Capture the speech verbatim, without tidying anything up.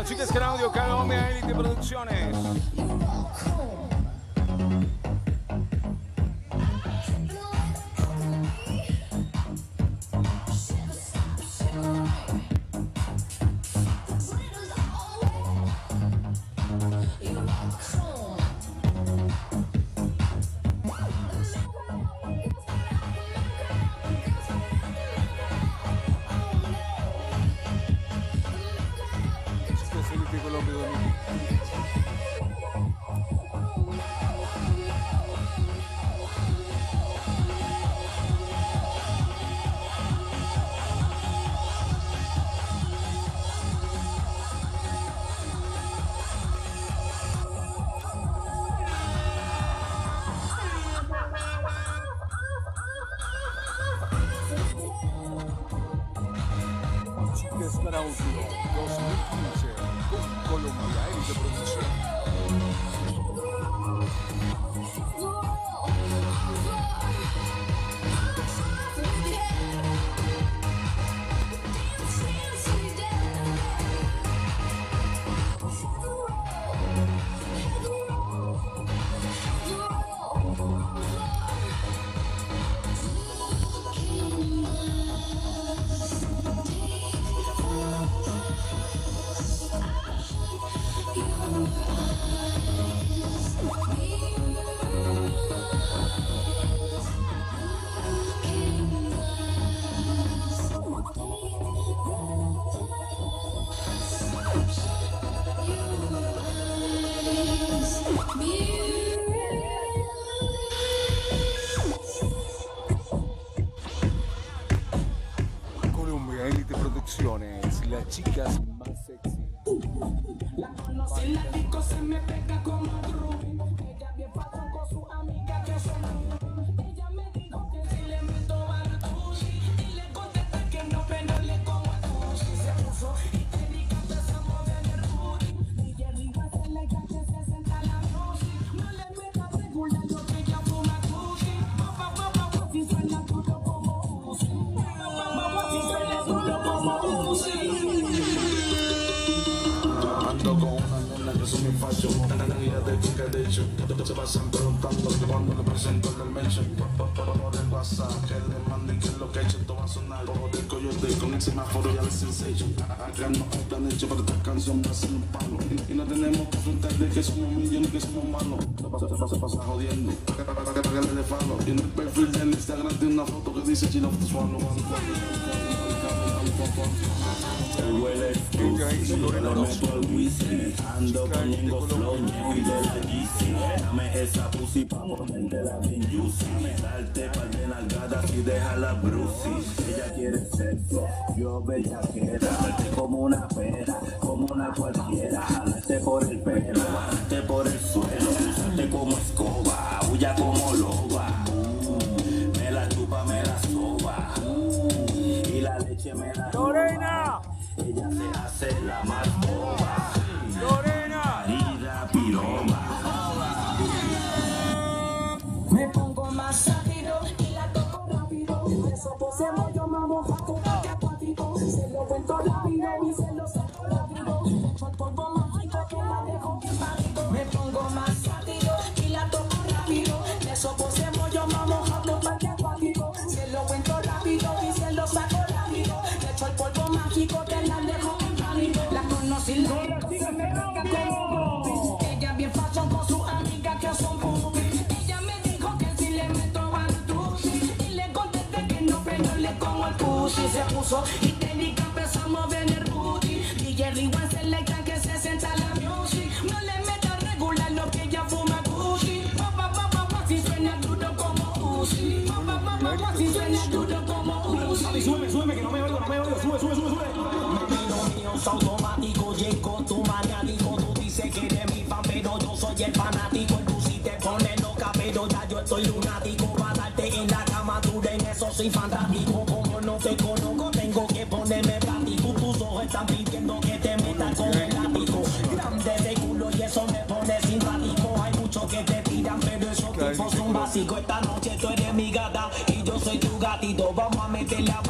chicas con audio, Colombia Elite Producciones. Chicas con audio dos mil quince con Colombia Elite Producciones. Colombia Elite Producciones, las chicas más sexy. La conocí en la disco, se me pega como Rubí. Ella bien patrón con su amiga que son Rubí. Ella me dijo que si le meto al tushi y le contesté que no, pero le como el tushi. Se puso y te di que empezamos en el booty. Y Jerry va a hacer la hija que se senta la noche. No le metas regular lo que ella fuma tushi. Papá, papá, papá, si suena duro como Uzi. Papá, si suena duro como Uzi. Ando con una nena que son mi facho, energía de chica de hecho. Se pasan preguntando que cuando le presento el mention. Por el WhatsApp, que le manden que es lo que he hecho, todo va a sonar. Por el coyote con el semáforo y el sensation. Acá no hay plan hecho para esta canción, va a ser un palo. Y no tenemos que enfrentar de que somos millones y que somos malos. Se pasa, se pasa, se pasa jodiendo, para que pegarle de falo. Y en el perfil del Instagram tiene una foto que dice chill off the swallow. El huele exclusive, le meto al whisky. Ando con Ñengo Flow, Ñengo y de la Yeezy. Dame esa pussy pa' ponértela bien juicy. Darte par de nalgadas y déjala brucey. Ella quiere sexo, yo bellaquera. Darte como una pera, como una cualquiera. Jalarte por el pelo, bajarte por el suelo. Usarte como escoba, huya como loba. Me la chupa, me la soba. Y la leche me la ¡Lorena! Ella se hace la más boba. ¡Lorena! Marida piroba. Me pongo más rápido y la toco rápido. Eso posemos yo mamo jaco porque acuático. Se lo cuento rápido y se lo saco rápido. Echo el polvo mágico que la dejo bien bajito. Me pongo más rápido y la toco rápido. Eso posemos yo mamo jaco porque acuático. Se lo cuento rápido y se lo saco rápido. Echo el polvo mágico que la dejo bien bajito. La conocí en la disco, se me pega como Rubí. Ella bien fashion con su amiga que son Rubí. Ella me dijo que si le meto al tushi y le contesté que no, pero le como el pussy. Se puso y te di que empezamos a ver el booty. Y Jerry va a hacer la hija que se sienta la music. No le metas regular lo que ella fuma Gucci. Papá, papá, papá, si suena duro como Uzi. Papá, papá, papá, si suena duro como Uzi. Sube, sube, que no me oigo, no me oigo, sube, sube, sube, sube. Automático, llego tu maniático. Tú dices que eres mi fan, pero yo soy el fanático. El pussy te pone loca, pero ya yo estoy lunático. Para darte en la cama, tú en eso soy fantástico. Como no te conozco, tengo que ponerme práctico. Tus ojos están pidiendo que te metas con el látigo. Grande de culo y eso me pone simpático. Hay muchos que te tiran, pero esos tipos son básicos. Esta noche tú eres mi gata y yo soy tu gatito. Vamos a meterle a